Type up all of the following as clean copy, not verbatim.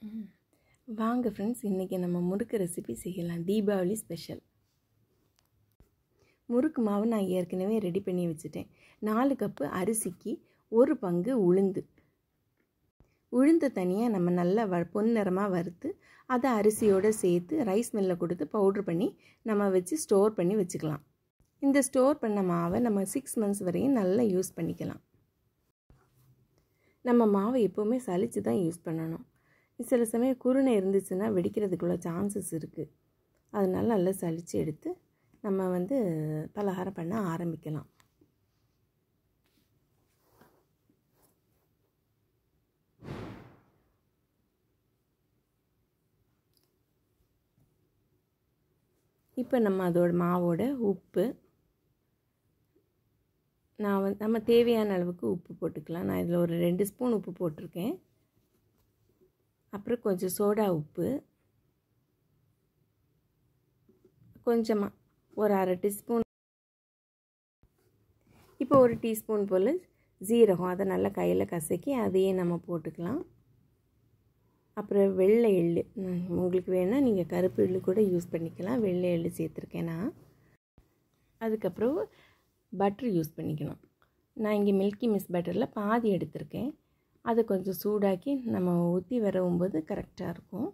வாங்க ஃப்ரெண்ட்ஸ், இன்றைக்கி நம்ம முறுக்கு ரெசிபி செய்யலாம். தீபாவளி ஸ்பெஷல். முறுக்கு மாவு நான் ஏற்கனவே ரெடி பண்ணி வச்சுட்டேன். 4 கப்பு அரிசிக்கு 1 பங்கு உளுந்து தனியாக நம்ம நல்லா பொன்னிறமாக வறுத்து அதை அரிசியோடு சேர்த்து ரைஸ் மில்லில் கொடுத்து பவுட்ரு பண்ணி நம்ம வச்சு ஸ்டோர் பண்ணி வச்சுக்கலாம். இந்த ஸ்டோர் பண்ண மாவை நம்ம 6 மந்த்ஸ் வரையும் நல்லா யூஸ் பண்ணிக்கலாம். நம்ம மாவை எப்போவுமே சலித்து தான் யூஸ் பண்ணணும். சில சமயம் குருணை இருந்துச்சுன்னா வெடிக்கிறதுக்குள்ள சான்சஸ் இருக்குது. அதனால நல்லா சலித்து எடுத்து நம்ம பலகாரம் பண்ண ஆரம்பிக்கலாம். இப்போ நம்ம மாவோட உப்பு நம்ம தேவையான அளவுக்கு உப்பு போட்டுக்கலாம். நான் இதில் ஒரு 2 ஸ்பூன் உப்பு போட்டிருக்கேன். அப்புறம் கொஞ்சம் சோடா உப்பு, கொஞ்சமாக ஒரு 1/2 டீஸ்பூன். இப்போ 1 டீஸ்பூன் போல் ஜீரகம், அதை நல்லா கையில் கசக்கி அதையே நம்ம போட்டுக்கலாம். அப்புறம் வெள்ளை எள்ளு, உங்களுக்கு வேணால் நீங்கள் கருப்பு எள்ளு கூட யூஸ் பண்ணிக்கலாம். வெள்ளை எள்ளு சேர்த்துருக்கேன் நான். அதுக்கப்புறம் பட்ரு யூஸ் பண்ணிக்கணும். நான் இங்கே மில்கி மிஸ் பட்டரில் பாதி எடுத்திருக்கேன். அதை கொஞ்சம் சூடாக்கி நம்ம ஊற்றி வரும்போது கரெக்டாக இருக்கும்.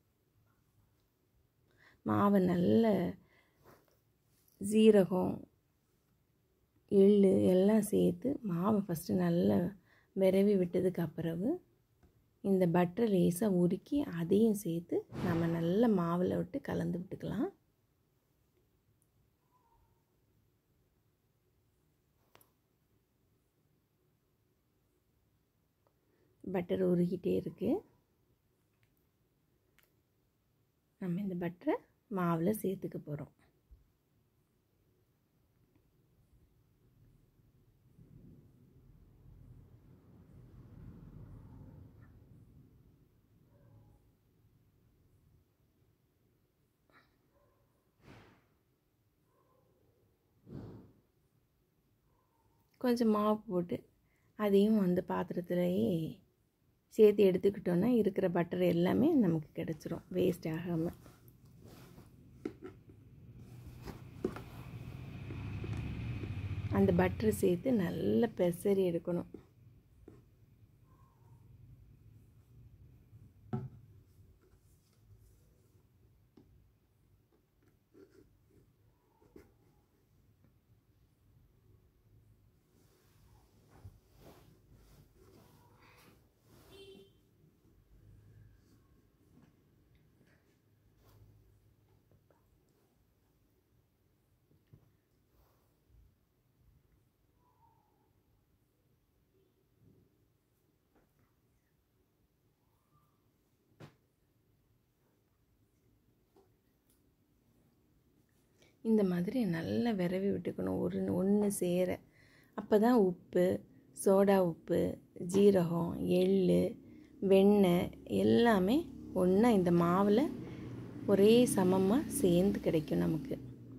மாவை நல்ல ஜீரகம் எள்ளு எல்லாம் சேர்த்து மாவை ஃபஸ்ட்டு நல்லா விரவி விட்டதுக்கு அப்புறவு இந்த பட்டரை லேசாக உருக்கி அதையும் சேர்த்து நம்ம நல்லா மாவில் விட்டு கலந்து விட்டுக்கலாம். பட்டர் உருகிட்டே இருக்குது. நம்ம இந்த பட்டரை மாவில் சேர்த்துக்க போகிறோம். கொஞ்சம் மாவு போட்டு அதையும் அந்த பாத்திரத்திலேயே சேர்த்து எடுத்துக்கிட்டோன்னா இருக்கிற பட்டர் எல்லாமே நமக்கு கிடச்சிரும், வேஸ்ட் ஆகாமல். அந்த பட்டரை சேர்த்து நல்லா பெசரி எடுக்கணும். இந்த மாதிரி நல்லா விரவி விட்டுக்கணும் ஒன்று சேர. அப்போ தான் உப்பு, சோடா உப்பு, ஜீரகம், எள்ளு, வெண்ணெய் எல்லாமே ஒன்றா இந்த மாவில் ஒரே சமமாக சேர்ந்து கிடைக்கும் நமக்கு.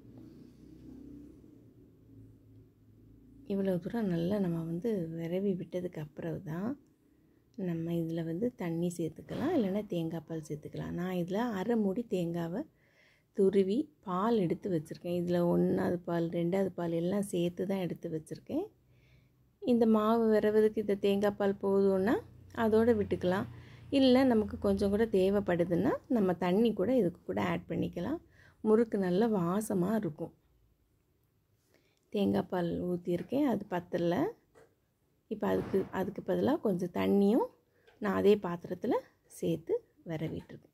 இவ்வளோ தூரம் நல்லா நம்ம விரவி விட்டதுக்கு அப்புறம் தான் நம்ம இதில் தண்ணி சேர்த்துக்கலாம், இல்லைன்னா தேங்காய் பால் சேர்த்துக்கலாம். நான் இதில் 1/2 மூடி தேங்காவை துருவி பால் எடுத்து வச்சுருக்கேன். இதில் 1வது பால் 2வது பால் எல்லாம் சேர்த்து தான் எடுத்து வச்சுருக்கேன். இந்த மாவு விரவுறதுக்கு இந்த தேங்காய் பால் போதும்னா அதோடு விட்டுக்கலாம். இல்லை நமக்கு கொஞ்சம் கூட தேவைப்படுதுன்னா நம்ம தண்ணி கூட இதுக்கு கூட ஆட் பண்ணிக்கலாம். முறுக்கு நல்ல வாசமாக இருக்கும். தேங்காய் பால் ஊற்றியிருக்கேன், அது பத்தலை. இப்போ அதுக்கு பதிலாக கொஞ்சம் தண்ணியும் நான் அதே பாத்திரத்தில் சேர்த்து விரவிட்டுருக்கேன்.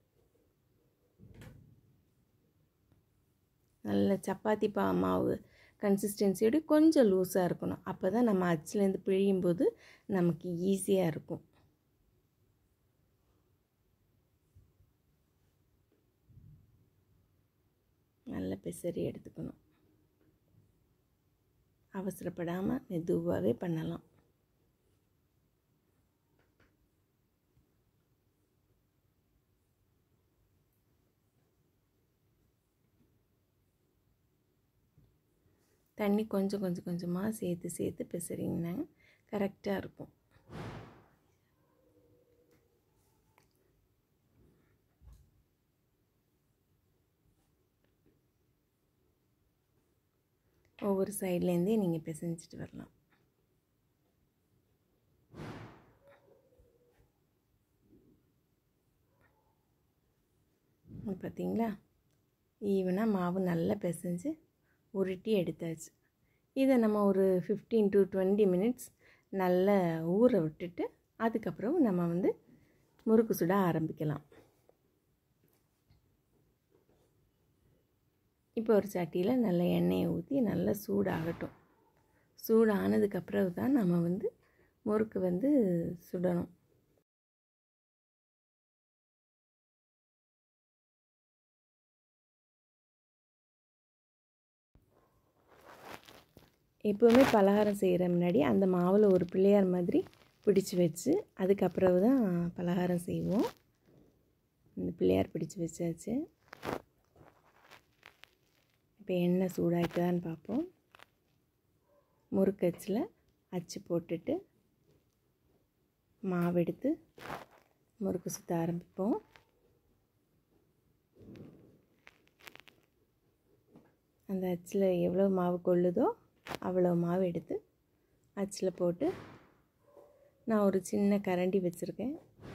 நல்ல சப்பாத்தி மாவு கன்சிஸ்டன்சியோடு கொஞ்சம் லூஸாக இருக்கணும். அப்போ தான் நம்ம அச்சுலேருந்து பிழியும்போது நமக்கு ஈஸியாக இருக்கும். நல்ல பெசரி எடுத்துக்கணும். அவசரப்படாமல் மெதுவாகவே பண்ணலாம். தண்ணி கொஞ்சமாக சேர்த்து பிசறிங்கன்னா கரெக்டாக இருக்கும். ஒவ்வொரு சைட்லேருந்தே நீங்கள் பிசைஞ்சிட்டு வரலாம். பார்த்தீங்களா, ஈவனாக மாவு நல்லா பிசைஞ்சு உருட்டி எடுத்தாச்சு. இதை நம்ம ஒரு 15 to 20 மினிட்ஸ் நல்லா ஊற விட்டுட்டு அதுக்கப்புறம் நம்ம வந்து முறுக்கு சுட ஆரம்பிக்கலாம். இப்போ ஒரு சட்டியில் நல்ல எண்ணெயை ஊற்றி நல்லா சூடாகட்டும். சூடானதுக்கப்புறம் தான் நம்ம வந்து முறுக்கு வந்து சுடணும். எப்போவுமே பலகாரம் செய்கிற முன்னாடி அந்த மாவில் ஒரு பிள்ளையார் மாதிரி பிடிச்சி வச்சு அதுக்கப்புறம் தான் பலகாரம் செய்வோம். இந்த பிள்ளையார் பிடிச்சி வச்சாச்சு. இப்போ எண்ணெய் சூடாகிட்டுதான்னு பார்ப்போம். முறுக்கு அச்சில் அச்சு போட்டுட்டு மாவு எடுத்து முறுக்கு சுற்ற ஆரம்பிப்போம். அந்த அச்சில் எவ்வளோ மாவு கொள்ளுதோ அவ்வளோ மாவு எடுத்து அச்சில் போட்டு, நான் ஒரு சின்ன கரண்டி வச்சுருக்கேன்.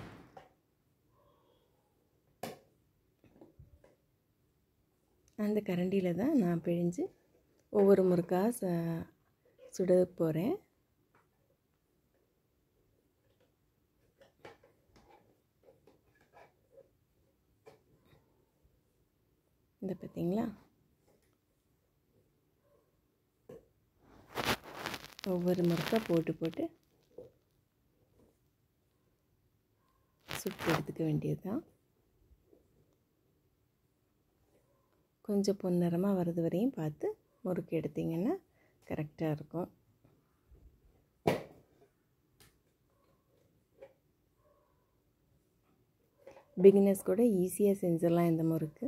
அந்த கரண்டியில் தான் நான் பிழிஞ்சு ஒவ்வொரு முறுக்காக சுட போகிறேன். இந்த பார்த்தீங்களா, ஒவ்வொரு முறுக்காக போட்டு போட்டு சுட்டு எடுத்துக்க வேண்டியது தான். கொஞ்சம் பொன்னிறமாக வர்றது வரையும் பார்த்து முறுக்கு எடுத்திங்கன்னா கரெக்டாக இருக்கும். பிகினர்ஸ் கூட ஈஸியாக செஞ்சிடலாம் இந்த முறுக்கு.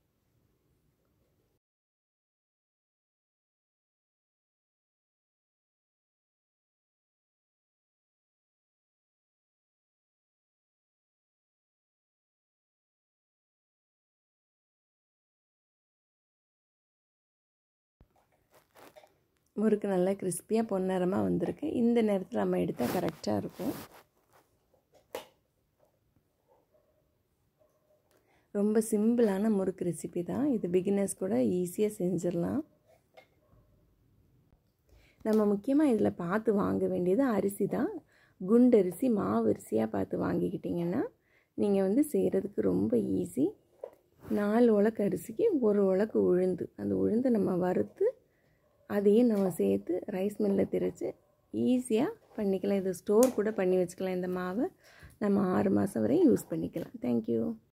முறுக்கு நல்லா கிறிஸ்பியாக பொன்னிறமாக வந்திருக்கு. இந்த நேரத்தில் நம்ம எடுத்தால் கரெக்டாக இருக்கும். ரொம்ப சிம்பிளான முறுக்கு ரெசிபி தான் இது. பிகினர்ஸ் கூட ஈஸியாக செஞ்சிடலாம். நம்ம முக்கியமாக இதில் பார்த்து வாங்க வேண்டியது அரிசி தான். குண்டரிசி, மாவு அரிசியாக பார்த்து வாங்கிக்கிட்டிங்கன்னா நீங்கள் வந்து செய்கிறதுக்கு ரொம்ப ஈஸி. 4 உலக்கு அரிசிக்கு 1 உலக்கு உளுந்து, அந்த உளுந்தை நம்ம வறுத்து அதையும் நம்ம சேர்த்து ரைஸ் மில்லில் திரைச்சி ஈஸியாக பண்ணிக்கலாம். இதை ஸ்டோர் கூட பண்ணி வச்சுக்கலாம். இந்த மாவை நம்ம 6 மாதம் வரையும் யூஸ் பண்ணிக்கலாம். தேங்க்யூ.